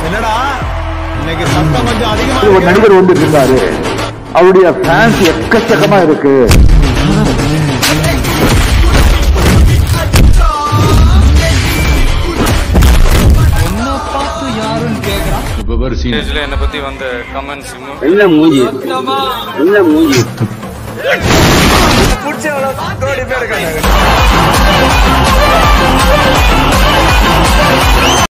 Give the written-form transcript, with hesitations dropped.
என்னடா இன்னைக்கு சத்தம் கொஞ்சம் அதிகமா ஒரு நடிகர் வந்து இருந்தாரு, அவருடைய ஃபேன்ஸ் எக்கச்சக்கமா இருக்கு. என்னை பத்தி வந்த கமெண்ட்ஸ் என்ன மூஞ்சி என்ன மூஞ்சி பிடிச்ச கோடி பேர் இருக்காங்க.